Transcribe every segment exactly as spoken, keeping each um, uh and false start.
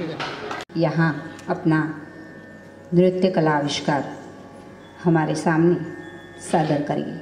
यहाँ अपना नृत्य कला आविष्कार हमारे सामने सादर करिए।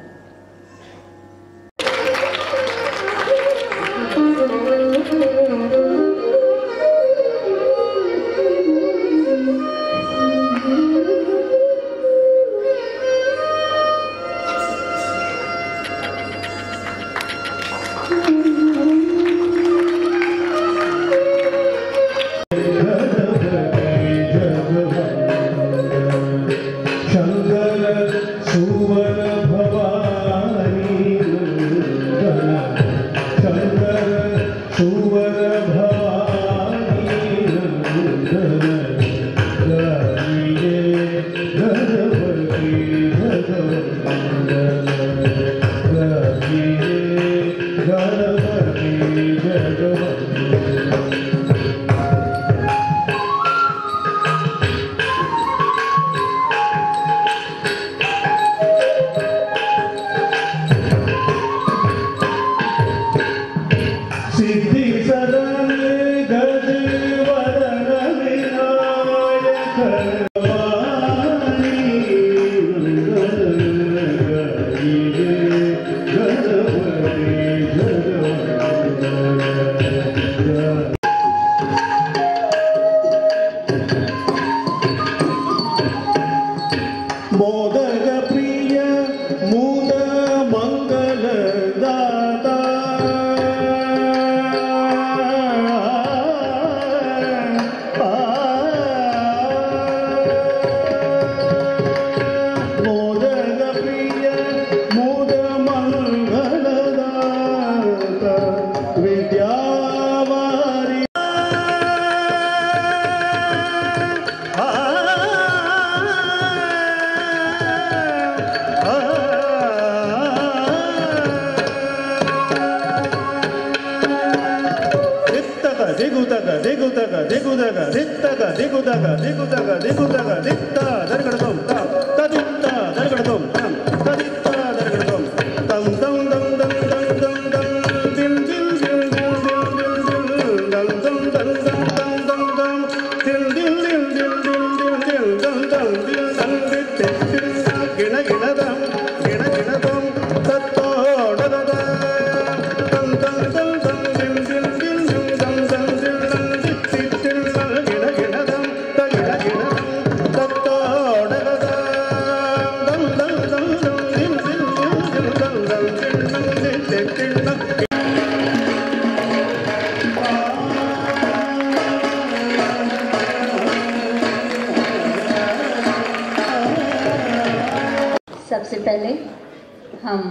सबसे पहले हम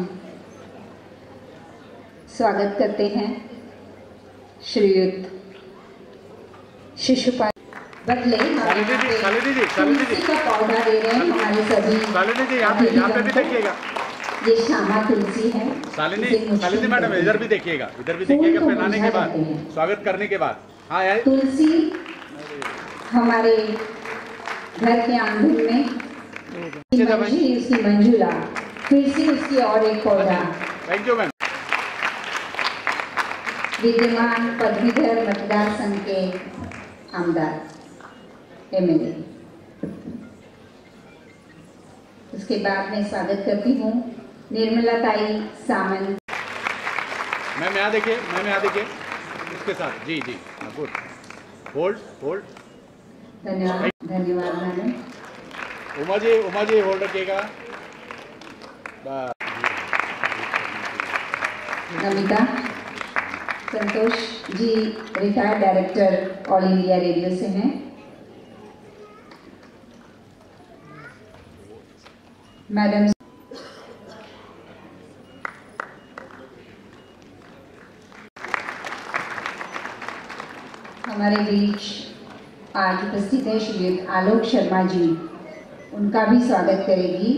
स्वागत करते हैं श्रीयुत शिशुपाल बदले का पौधा दे रहे हैं हमारे सभी। यहाँ पे यहाँ पे भी देखिएगा, ये श्यामा तुलसी है। शालिनी शालिनी मैडम इधर भी देखिएगा, इधर भी देखिएगा। पहनाने के बाद, स्वागत करने के बाद, हाँ यार तुलसी हमारे घर के आंगन में मंजी, उसकी मंजूला, फिर से उसकी और एक पौधा। Thank you ma'am. विद्यमान पदवीधर मतदार संघ के आमदार एमएलए। उसके बाद मैं स्वागत करती हूँ निर्मला ताई सामंत। मैम यहाँ देखिए, मैम यहाँ देखिए, उसके साथ जी जी गुड। Hold hold. धन्यवाद धन्यवाद मैडम। उमा जी उमा जी होल्ड रखिएगा। Namita Santosh ji retired director All India Radio से हैं। मैडम हमारे बीच आज उपस्थित है श्रीयुत आलोक शर्मा जी, उनका भी स्वागत करेगी।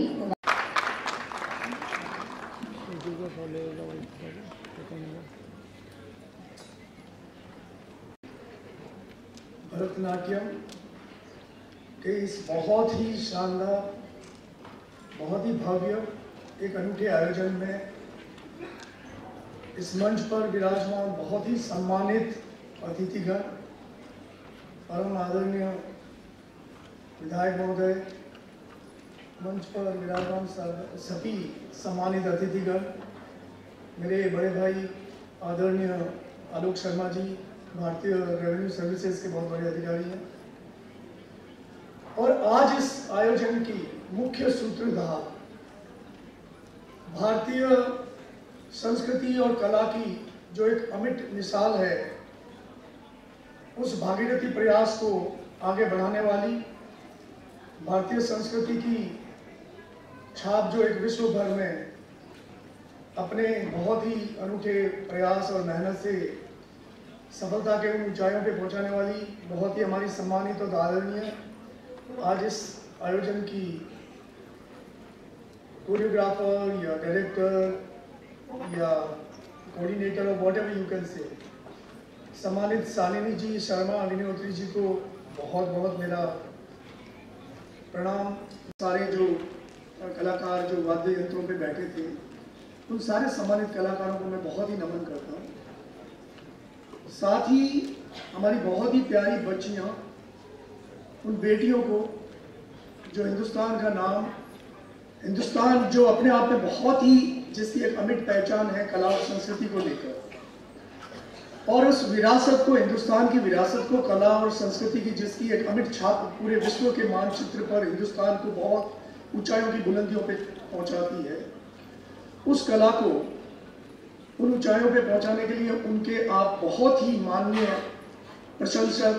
भरतनाट्यम के इस बहुत ही शानदार, बहुत ही भव्य एक अनूठे आयोजन में इस मंच पर विराजमान बहुत ही सम्मानित अतिथिगण, परम आदरणीय विधायक महोदय, मंच पर विराजमान सभी सम्मानित अतिथिगण, मेरे बड़े भाई आदरणीय आलोक शर्मा जी, भारतीय रेवेन्यू सर्विसेज के बहुत बड़े अधिकारी हैं, और आज इस आयोजन की मुख्य सूत्रधार भारतीय संस्कृति और कला की जो एक अमिट मिसाल है, उस भागीरथी प्रयास को आगे बढ़ाने वाली, भारतीय संस्कृति की छाप जो एक विश्व भर में अपने बहुत ही अनूठे प्रयास और मेहनत से सफलता के उन ऊंचाइयों पे पहुंचाने वाली बहुत ही हमारी सम्मानित और आदरणीय आज इस आयोजन की कोरियोग्राफर या डायरेक्टर या कोऑर्डिनेटर और what ever you can say सम्मानित शालिनी जी शर्मा अग्निहोत्री जी को बहुत बहुत मेरा प्रणाम। सारे जो कलाकार जो वाद्य यंत्रों पे बैठे थे, उन सारे सम्मानित कलाकारों को मैं बहुत ही नमन करता हूँ। साथ ही हमारी बहुत ही प्यारी बच्चियाँ, उन बेटियों को जो हिंदुस्तान का नाम, हिंदुस्तान जो अपने आप में बहुत ही जिसकी एक अमिट पहचान है कला और संस्कृति को लेकर, और उस विरासत को, हिंदुस्तान की विरासत को, कला और संस्कृति की जिसकी एक अमिट छाप पूरे विश्व के मानचित्र पर हिंदुस्तान को बहुत ऊंचाइयों की बुलंदियों पे पहुंचाती है, उस कला को उन ऊंचाइयों पे पहुंचाने के लिए उनके आप बहुत ही माननीय प्रशंसक,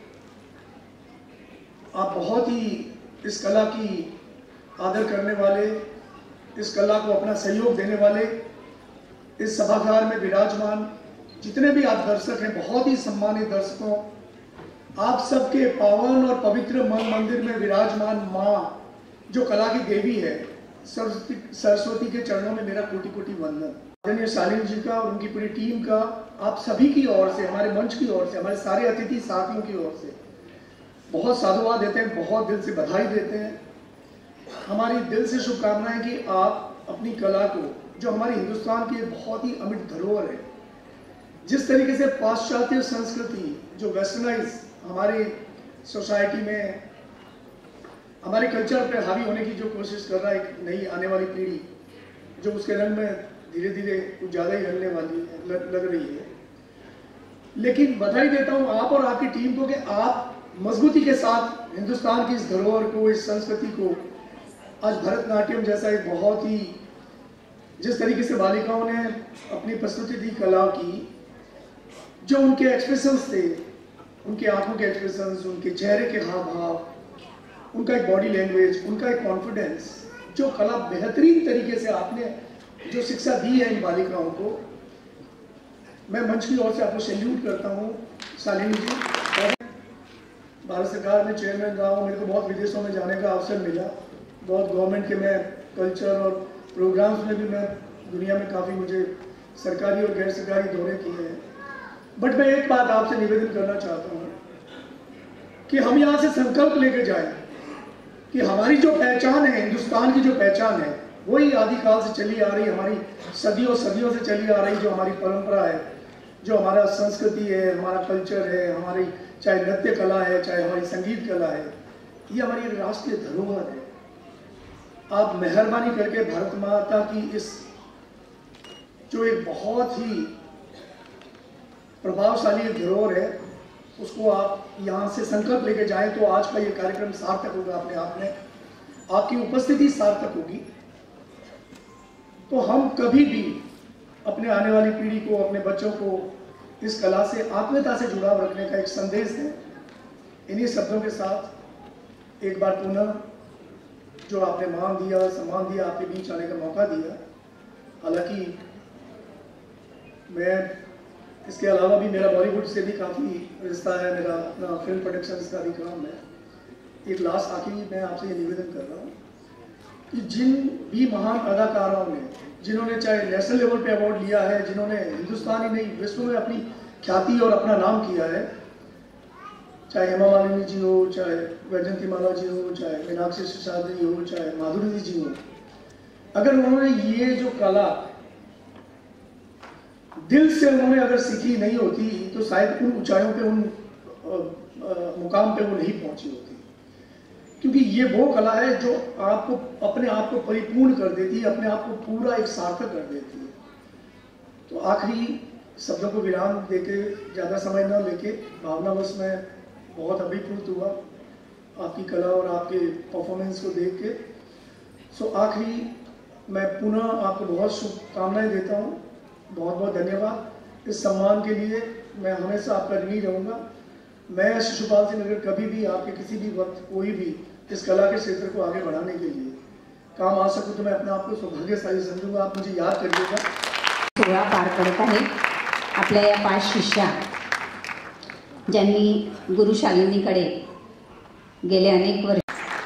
आप बहुत ही इस कला की आदर करने वाले, इस कला को अपना सहयोग देने वाले, इस सभागार में विराजमान जितने भी आप दर्शक हैं, बहुत ही सम्मानित दर्शकों, आप सबके पावन और पवित्र मन मंदिर में विराजमान माँ जो कला की देवी है, सरस्वती सरस्वती के चरणों में मेरा कोटि कोटि वंदन। आदरणीय शालिनी जी का और उनकी पूरी टीम का आप सभी की ओर से, हमारे मंच की ओर से, हमारे सारे अतिथि साथियों की ओर से बहुत साधुवाद देते हैं, बहुत दिल से बधाई देते हैं। हमारी दिल से शुभकामनाएं कि आप अपनी कला को, जो हमारी हिंदुस्तान की बहुत ही अमिट धरोहर है, जिस तरीके से पाश्चात्य संस्कृति जो वेस्टर्नाइज हमारी सोसाइटी में हमारे कल्चर पे हावी होने की जो कोशिश कर रहा है एक नई आने वाली पीढ़ी, जो उसके रंग में धीरे धीरे कुछ ज़्यादा ही रंगने वाली है, लग, लग रही है। लेकिन बधाई देता हूँ आप और आपकी टीम को कि आप मजबूती के साथ हिंदुस्तान की इस धरोहर को, इस संस्कृति को, आज भरतनाट्यम जैसा एक बहुत ही, जिस तरीके से बालिकाओं ने अपनी प्रस्तुति दी कला की, जो उनके एक्सप्रेशंस थे, उनके आंखों के एक्सप्रेशंस, उनके चेहरे के हाव भाव, उनका एक बॉडी लैंग्वेज, उनका एक कॉन्फिडेंस, जो कला बेहतरीन तरीके से आपने जो शिक्षा दी है इन बालिकाओं को, मैं मंच की ओर से आपको सैल्यूट करता हूँ शालिनी जी। भारत सरकार में चेयरमैन रहा हूँ, मेरे को बहुत विदेशों में जाने का अवसर मिला, बहुत गवर्नमेंट के मैं कल्चर और प्रोग्राम्स में भी मैं दुनिया में काफ़ी मुझे सरकारी और गैर सरकारी दौरे किए हैं। बट मैं एक बात आपसे निवेदन करना चाहता हूँ कि हम यहाँ से संकल्प लेके जाएं कि हमारी जो पहचान है, हिंदुस्तान की जो पहचान है, वही आदिकाल से चली आ रही, हमारी सदियों सदियों से चली आ रही जो हमारी परंपरा है, जो हमारा संस्कृति है, हमारा कल्चर है, हमारी चाहे नृत्य कला है, चाहे हमारी संगीत कला है, ये हमारी राष्ट्रीय धरोहर है। आप मेहरबानी करके भारत माता की इस जो एक बहुत ही प्रभावशाली धरोहर है, उसको आप यहाँ से संकल्प लेके जाएं तो आज का ये कार्यक्रम सार्थक होगा अपने आप में, आपकी उपस्थिति सार्थक होगी। तो हम कभी भी अपने आने वाली पीढ़ी को, अपने बच्चों को इस कला से, आत्मीयता से जुड़ाव रखने का एक संदेश दें। इन्हीं शब्दों के साथ एक बार पुनः जो आपने मान दिया, सम्मान दिया, आपके बीच आने का मौका दिया, हालांकि मैं इसके अलावा भी मेरा बॉलीवुड से भी काफ़ी रिश्ता है, मेरा अपना फिल्म प्रोडक्शन का भी काम है। एक लास्ट आखिरी मैं आपसे ये निवेदन कर रहा हूँ कि जिन भी महान अदाकारों ने, जिन्होंने चाहे नेशनल लेवल पे अवार्ड लिया है, जिन्होंने हिंदुस्तान ही नहीं विश्व में अपनी ख्याति और अपना नाम किया है, चाहे हेमा मालिनी जी हो, चाहे वैजयंती माला जी हो, चाहे मीनाक्षी सिसोदिया जी हो, चाहे माधुरी जी हो, अगर उन्होंने ये जो कला दिल से उन्होंने अगर सीखी नहीं होती तो शायद उन ऊंचाइयों पे, उन मुकाम पे वो नहीं पहुंची होती, क्योंकि ये वो कला है जो आपको अपने आप को परिपूर्ण कर देती है, अपने आप को पूरा एक सार्थक कर देती है। तो आखिरी शब्दों को विराम देके ज़्यादा समय न लेके भावनावश में बहुत अभिभूत हुआ आपकी कला और आपके परफॉर्मेंस को देख के। सो आखिरी मैं पुनः आपको बहुत शुभकामनाएं देता हूँ, बहुत बहुत धन्यवाद इस सम्मान के लिए। मैं हमेशा आपका ऋणी रहूँगा। मैं शिशुपाल सिंह अगर कभी भी आपके किसी भी वक्त कोई भी इस कला के क्षेत्र को आगे बढ़ाने के लिए काम आ सकूँ तो मैं अपने आप को सौभाग्यशाली समझूंगा। आप मुझे याद करिएगा। सोहळा पार पडत आहे। आपल्या या पाच शिष्या ज्यांनी गुरु शालिनीकडे गेले अनेक वर्ष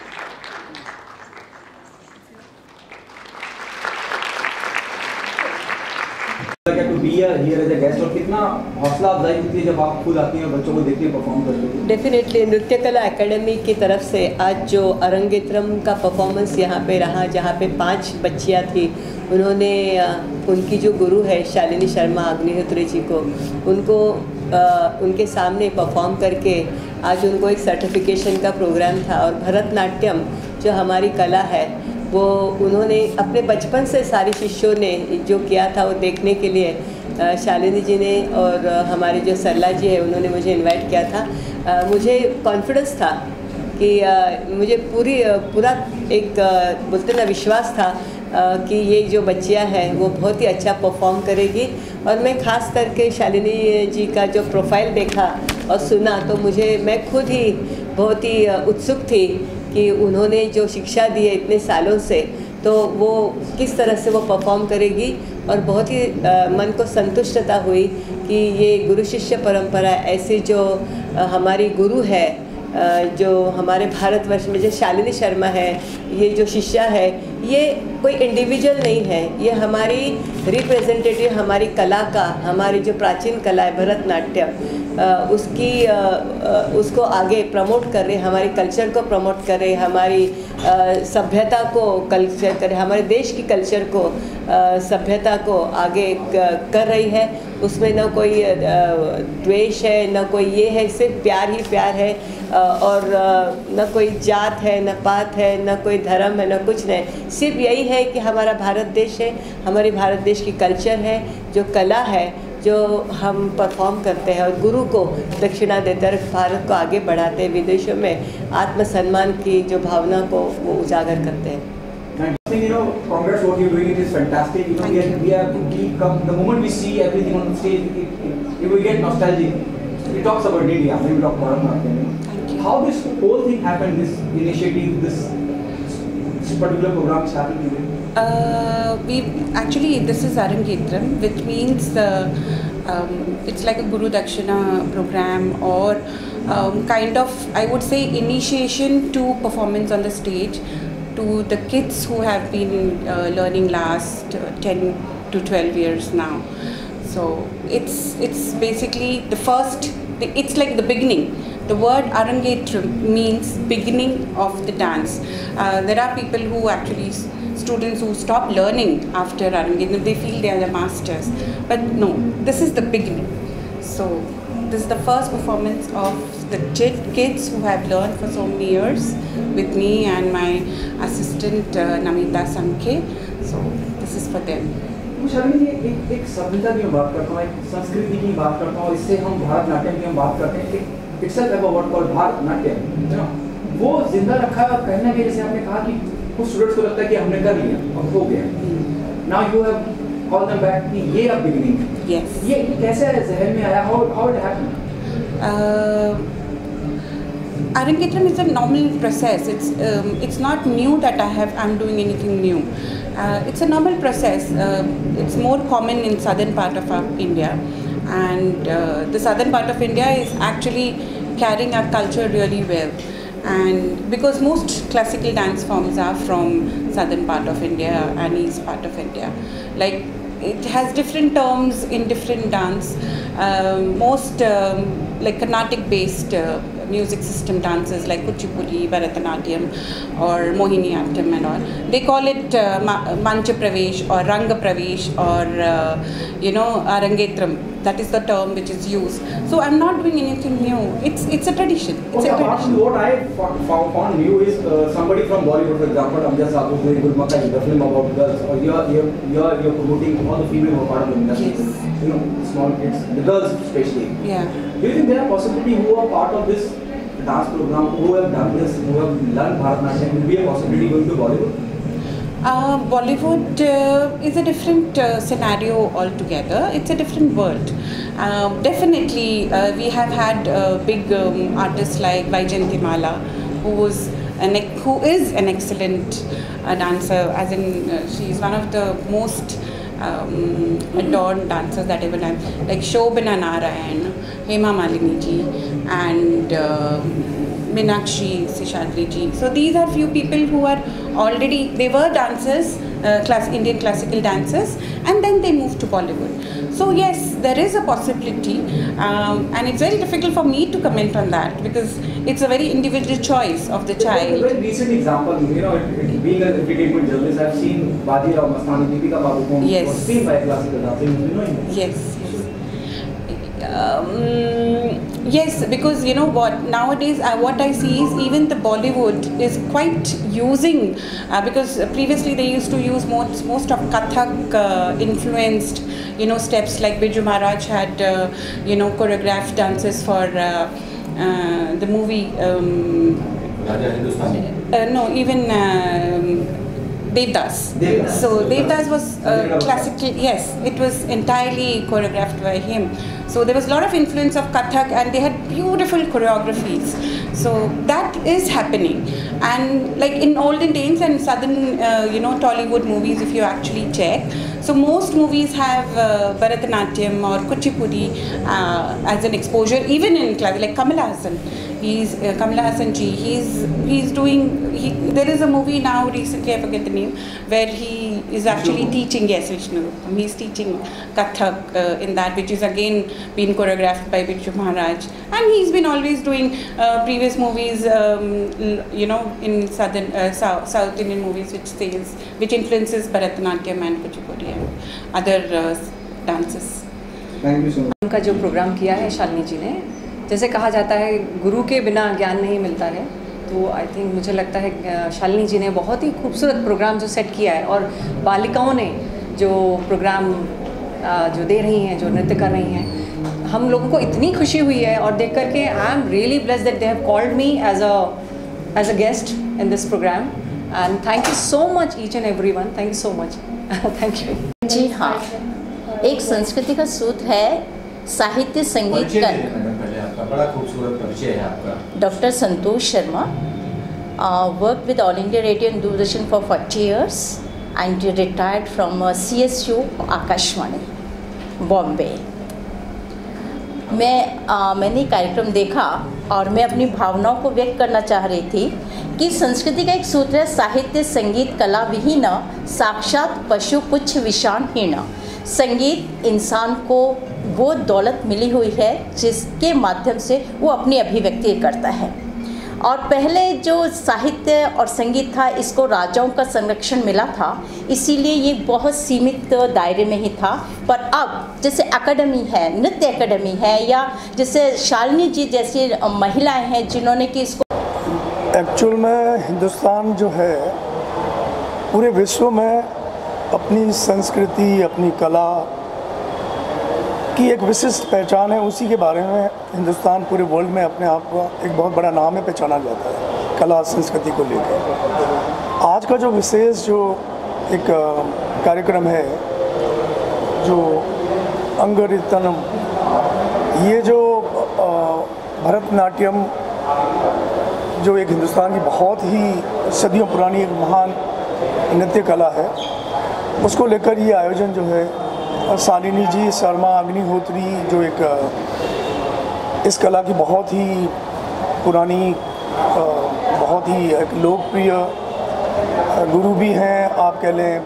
और कितना हौसला अफजाई होती है जब आप खुद आती हैं और बच्चों को देखती हैं परफॉर्म करते हैं। डेफिनेटली नृत्य कला एकेडमी की तरफ से आज जो अरंगेत्रम का परफॉर्मेंस यहाँ पे रहा, जहाँ पे पांच बच्चियाँ थी, उन्होंने उनकी जो गुरु है शालिनी शर्मा अग्निहोत्री जी को उनको आ, उनके सामने परफॉर्म करके आज उनको एक सर्टिफिकेशन का प्रोग्राम था। और भरतनाट्यम जो हमारी कला है वो उन्होंने अपने बचपन से सारी शिष्यों ने जो किया था वो देखने के लिए शालिनी जी ने और हमारे जो सरला जी है उन्होंने मुझे इनवाइट किया था। मुझे कॉन्फिडेंस था कि मुझे पूरी पूरा एक बोलते ना विश्वास था कि ये जो बच्चियां हैं वो बहुत ही अच्छा परफॉर्म करेगी। और मैं ख़ास करके शालिनी जी का जो प्रोफाइल देखा और सुना तो मुझे मैं खुद ही बहुत ही उत्सुक थी कि उन्होंने जो शिक्षा दी है इतने सालों से तो वो किस तरह से वो परफॉर्म करेगी। और बहुत ही आ, मन को संतुष्टता हुई कि ये गुरु शिष्य परंपरा ऐसी जो आ, हमारी गुरु है आ, जो हमारे भारतवर्ष में जो शालिनी शर्मा है, ये जो शिष्या है, ये कोई इंडिविजुअल नहीं है, ये हमारी रिप्रेजेंटेटिव हमारी कला का, हमारी जो प्राचीन कला है भरतनाट्यम उसकी आ, आ, उसको आगे प्रमोट कर रहे, हमारी कल्चर को प्रमोट कर रहे, हमारी सभ्यता को कल्चर करे, हमारे देश की कल्चर को सभ्यता को आगे कर रही है। उसमें न कोई द्वेष है, न कोई ये है, सिर्फ प्यार ही प्यार है। और न कोई जात है, न पात है, न कोई धर्म है, न कुछ नहीं, सिर्फ यही है कि हमारा भारत देश है, हमारी भारत देश की कल्चर है, जो कला है, जो हम परफॉर्म करते हैं और गुरु को दक्षिणा देकर भारत को आगे बढ़ाते हैं, विदेशों में आत्मसम्मान की जो भावना को वो उजागर करते हैं। You know, congrats, what you're doing, it is fantastic. You know, we have, we have to keep up. The moment we see everything on the stage, it, it, it, we get nostalgic. It talks about India, maybe talk about Bharatanatyam. How this whole thing happened, this initiative, this, this particular program is happening today? Uh, we actually, this is Arangetram, which means uh, um, it's like a Guru Dakshina program or um, kind of, I would say, initiation to performance on the stage to the kids who have been uh, learning last uh, ten to twelve years now. So it's it's basically the first, it's like the beginning. The word Arangetram means beginning of the dance. Uh, there are people who actually, students who stop learning after Arangetram, they feel they are the masters. But no, this is the beginning. So this is the first performance of the kids who have learned for so many years with me and my assistant uh, Namita Sankhe. So this is for them. Shalini जी, एक एक सभ्यता की बात करता हूँ, एक संस्कृति की बात करता हूँ, इससे हम भारतनाट्यम की हम बात करते हैं, एक itself have a word called Bharatanatyam, है ना? वो जिंदा रखा कहीं ना कहीं, जैसे आपने कहा कि कुछ स्टूडेंट्स को लगता है कि हमने कर लिया, अब हो गया। Now you have called them back कि ये अब beginning। Yes. ये कैसे जहन में आया? How how it happened? Uh, Arangetram is a normal process. It's um, it's not new that I have I'm doing anything new. Uh, it's a normal process. Uh, it's more common in southern part of our India, and uh, the southern part of India is actually carrying our culture really well. And because most classical dance forms are from southern part of India and east part of India, like it has different terms in different dance. Um, most um, like Carnatic based uh, music system dances like Kuchipudi, Bharatanatyam or Mohiniyattam and all. They call it uh, Mancha Pravesh or Ranga Pravesh or uh, you know Arangetram. That is the term which is used. So I'm not doing anything new. It's it's a tradition. It's okay, a tradition. What I found, found new is uh, somebody from Bollywood, for example, Amjad Sabu doing Gulmakhai, the film about girls, or you're you're you're, you're promoting all the female who are part of the industry. Yes. You know, small kids, the girls especially. Yeah. Do you think there are possibility who are part of this dance program, who have done this, who have learned Bharatanatyam, will be a possibility going to Bollywood? Uh, Bollywood uh, is a different uh, scenario altogether. It's a different world. Uh, definitely, uh, we have had uh, big um, artists like Vaijayantimala, who was an who is an excellent uh, dancer. As in, uh, she is one of the most um, adored dancers that ever done. Like Shobana Narayan, Hema Malini ji, and uh, Meenakshi Seshadri ji. So these are few people who are already, they were dancers, uh, class, Indian classical dancers, and then they moved to Bollywood. So yes, there is a possibility, um, and it's very difficult for me to comment on that because it's a very individual choice of the child. A very recent example, you know, it, it, being an entertainment journalist, I've seen Bajirao Mastani, Deepika Padukone, Yes. was seen by a classical dancer. You know him? Yes. Um, yes, because you know what, nowadays uh, what I see is even the Bollywood is quite using, uh, because previously they used to use most, most of Kathak uh, influenced, you know, steps like Biju Maharaj had, uh, you know, choreographed dances for uh, uh, the movie, um, Raja Hindustani. uh, no, even um, Devdas. Devdas. So Devdas was uh, classical, yes, it was entirely choreographed by him. So there was a lot of influence of Kathak and they had beautiful choreographies. So that is happening. And like in olden days and southern, uh, you know, Tollywood movies, if you actually check, so most movies have uh, Bharatanatyam or Kuchipudi uh, as an exposure, even in class, like Kamala Hassan. He's uh, Kamala Hassan ji. He's he's doing. He, there is a movie now recently, I forget the name, where he is actually Vishnu. teaching. Yes, Vishnu. He's teaching Kathak uh, in that, which is again been choreographed by Biju Maharaj, and he's been always doing uh, previous movies. Um, you know, in southern uh, South, South Indian movies, which says which influences Bharatanatyam and Kuchipudi and other uh, dances. Thank you so much. उनका जो programme किया है शालिनी जी ने, जैसे कहा जाता है गुरु के बिना ज्ञान नहीं मिलता है, तो आई थिंक मुझे लगता है शालिनी जी ने बहुत ही खूबसूरत प्रोग्राम जो सेट किया है और बालिकाओं ने जो प्रोग्राम जो दे रही हैं, जो नृत्य कर रही हैं, हम लोगों को इतनी खुशी हुई है और देख करके I am really blessed that they have called me as a as a guest in this program and thank you so much each and every one, thank you so much, thank you. जी हाँ, एक संस्कृति का सूत्र है साहित्य संगीत का। बड़ा खूबसूरत परिचय है आपका। Doctor Santosh Sharma, work with All India Radio and Doordarshan for forty years and retired from C S U Akashvani Bombay. मैं आ, मैंने कार्यक्रम देखा और मैं अपनी भावनाओं को व्यक्त करना चाह रही थी कि संस्कृति का एक सूत्र है साहित्य संगीत कला विहीन साक्षात पशु पुच्छ विषाणहीन। संगीत इंसान को वो दौलत मिली हुई है जिसके माध्यम से वो अपनी अभिव्यक्ति करता है, और पहले जो साहित्य और संगीत था इसको राजाओं का संरक्षण मिला था, इसीलिए ये बहुत सीमित दायरे में ही था। पर अब जैसे एकेडमी है, नृत्य एकेडमी है, या जैसे शालिनी जी जैसी महिलाएं हैं जिन्होंने कि इसको एक्चुअल में हिंदुस्तान जो है पूरे विश्व में अपनी संस्कृति, अपनी कला की एक विशिष्ट पहचान है, उसी के बारे में हिंदुस्तान पूरे वर्ल्ड में अपने आप को एक बहुत बड़ा नाम है पहचाना जाता है कला संस्कृति को लेकर। आज का जो विशेष जो एक कार्यक्रम है जो अंगरीतनम, ये जो भरतनाट्यम जो एक हिंदुस्तान की बहुत ही सदियों पुरानी एक महान नृत्य कला है, उसको लेकर ये आयोजन जो है शालिनी जी शर्मा अग्निहोत्री जो एक इस कला की बहुत ही पुरानी, बहुत ही एक लोकप्रिय गुरु भी हैं, आप कह लें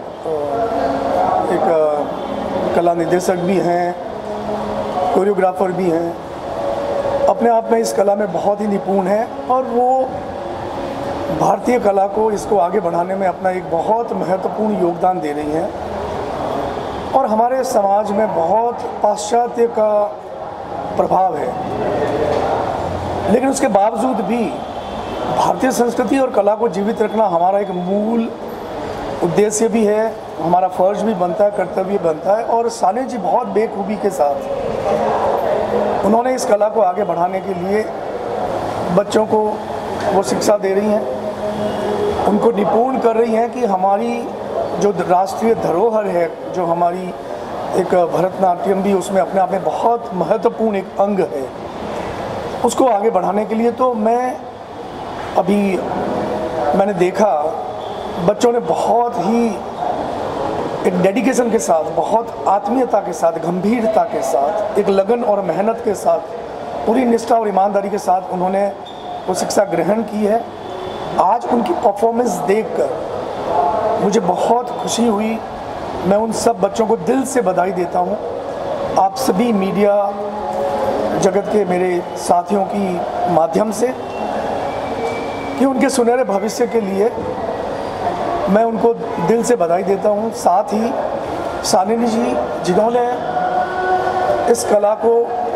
एक कला निर्देशक भी हैं, कोरियोग्राफर भी हैं। अपने आप में इस कला में बहुत ही निपुण है और वो भारतीय कला को इसको आगे बढ़ाने में अपना एक बहुत महत्वपूर्ण योगदान दे रही हैं और हमारे समाज में बहुत पाश्चात्य का प्रभाव है, लेकिन उसके बावजूद भी भारतीय संस्कृति और कला को जीवित रखना हमारा एक मूल उद्देश्य भी है, हमारा फर्ज भी बनता है, कर्तव्य बनता है। और शालिनी जी बहुत बेखूबी के साथ उन्होंने इस कला को आगे बढ़ाने के लिए बच्चों को वो शिक्षा दे रही हैं, उनको निपुण कर रही हैं कि हमारी जो राष्ट्रीय धरोहर है, जो हमारी एक भरतनाट्यम भी उसमें अपने आप में बहुत महत्वपूर्ण एक अंग है, उसको आगे बढ़ाने के लिए तो मैं अभी मैंने देखा बच्चों ने बहुत ही एक डेडिकेशन के साथ, बहुत आत्मीयता के साथ, गंभीरता के साथ, एक लगन और मेहनत के साथ, पूरी निष्ठा और ईमानदारी के साथ उन्होंने वो शिक्षा ग्रहण की है। आज उनकी परफॉर्मेंस देखकर मुझे बहुत खुशी हुई। मैं उन सब बच्चों को दिल से बधाई देता हूँ। आप सभी मीडिया जगत के मेरे साथियों की माध्यम से कि उनके सुनहरे भविष्य के लिए मैं उनको दिल से बधाई देता हूँ। साथ ही शालिनी जी जिन्होंने इस कला को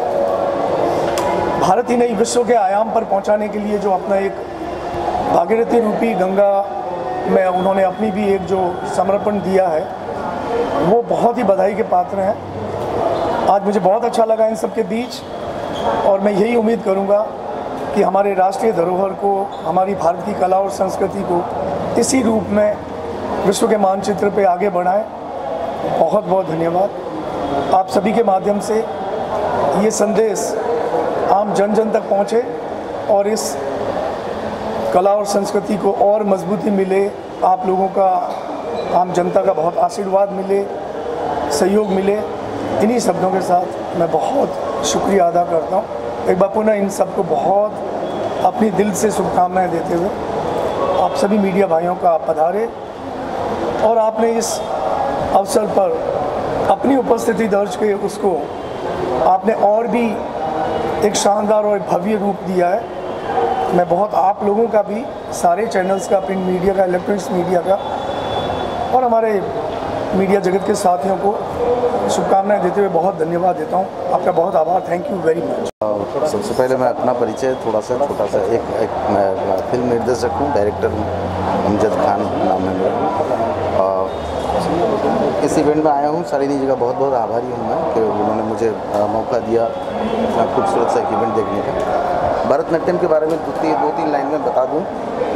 भारत ही नहीं विश्व के आयाम पर पहुँचाने के लिए जो अपना एक भागीरथी रूपी गंगा में उन्होंने अपनी भी एक जो समर्पण दिया है, वो बहुत ही बधाई के पात्र हैं। आज मुझे बहुत अच्छा लगा इन सब के बीच और मैं यही उम्मीद करूँगा कि हमारे राष्ट्रीय धरोहर को, हमारी भारत की कला और संस्कृति को इसी रूप में विश्व के मानचित्र पे आगे बढ़ाएं। बहुत बहुत धन्यवाद। आप सभी के माध्यम से ये संदेश आम जन जन तक पहुँचे और इस कला और संस्कृति को और मजबूती मिले, आप लोगों का, आम जनता का बहुत आशीर्वाद मिले, सहयोग मिले। इन्हीं शब्दों के साथ मैं बहुत शुक्रिया अदा करता हूँ। एक बार पुनः इन सबको बहुत अपनी दिल से शुभकामनाएं देते हुए आप सभी मीडिया भाइयों का आप पधारे और आपने इस अवसर पर अपनी उपस्थिति दर्ज के उसको आपने और भी एक शानदार और भव्य रूप दिया है। मैं बहुत आप लोगों का भी, सारे चैनल्स का, प्रिंट मीडिया का, इलेक्ट्रॉनिक्स मीडिया का और हमारे मीडिया जगत के साथियों को शुभकामनाएं देते हुए बहुत धन्यवाद देता हूं। आपका बहुत आभार। Thank you very much. सबसे पहले मैं अपना परिचय थोड़ा सा छोटा सा एक, एक मैं फिल्म निर्देशक हूँ, डायरेक्टर हूँ, अमजद खान नाम है मेरा। इस इवेंट में आया हूँ, शालिनी जी का बहुत बहुत आभारी हूँ मैं कि उन्होंने मुझे मौका दिया इतना खूबसूरत सा इवेंट देखने का। भरतनाट्यम के बारे में दो तीन दो तीन लाइन में बता दूँ।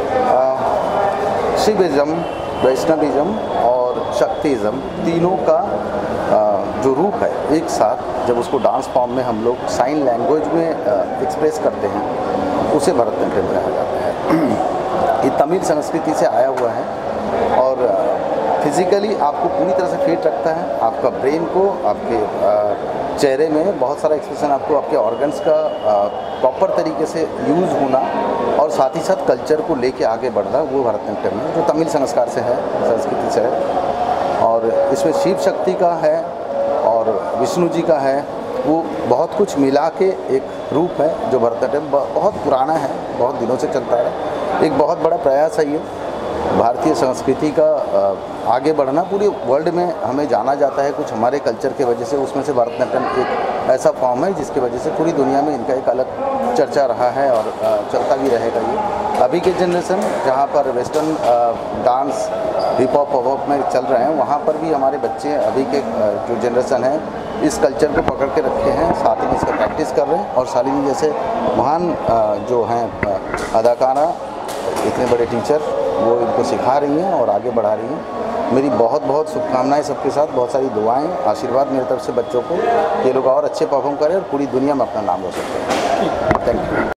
शिविज्म, वैष्णविज्म और शक्तिज्म तीनों का जो रूप है एक साथ जब उसको डांस फॉर्म में हम लोग साइन लैंग्वेज में एक्सप्रेस करते हैं, उसे भरतनाट्यम कहा जाता है। ये तमिल संस्कृति से आया हुआ है और फिज़िकली आपको पूरी तरह से फिट रखता है। आपका ब्रेन को, आपके चेहरे में बहुत सारा एक्सप्रेशन, आपको आपके ऑर्गन्स का प्रॉपर तरीके से यूज़ होना और साथ ही साथ कल्चर को लेके आगे बढ़ना, वो भरतनाट्यम है जो तमिल संस्कार से है, संस्कृति से है। और इसमें शिव शक्ति का है और विष्णु जी का है, वो बहुत कुछ मिला के एक रूप है जो भरतनाट्यम बहुत पुराना है, बहुत दिनों से चलता है। एक बहुत बड़ा प्रयास है ये भारतीय संस्कृति का आगे बढ़ना। पूरे वर्ल्ड में हमें जाना जाता है कुछ हमारे कल्चर के वजह से, उसमें से भरतनाट्यम एक ऐसा फॉर्म है जिसकी वजह से पूरी दुनिया में इनका एक अलग चर्चा रहा है और चलता भी रहेगा। ये अभी के जनरेशन जहाँ पर वेस्टर्न डांस, हिप हॉप वॉप में चल रहे हैं, वहाँ पर भी हमारे बच्चे अभी के जो जनरेशन है इस कल्चर को पकड़ के रखे हैं, साथ ही इसका प्रैक्टिस कर रहे हैं। और शालिनी जैसे महान जो हैं अदाकारा, इतने बड़े टीचर, वो इनको सिखा रही हैं और आगे बढ़ा रही हैं। मेरी बहुत बहुत शुभकामनाएं सबके साथ, बहुत सारी दुआएं, आशीर्वाद मेरी तरफ से बच्चों को, ये लोग और अच्छे परफॉर्म करें और पूरी दुनिया में अपना नाम रोशन करें। Thank you.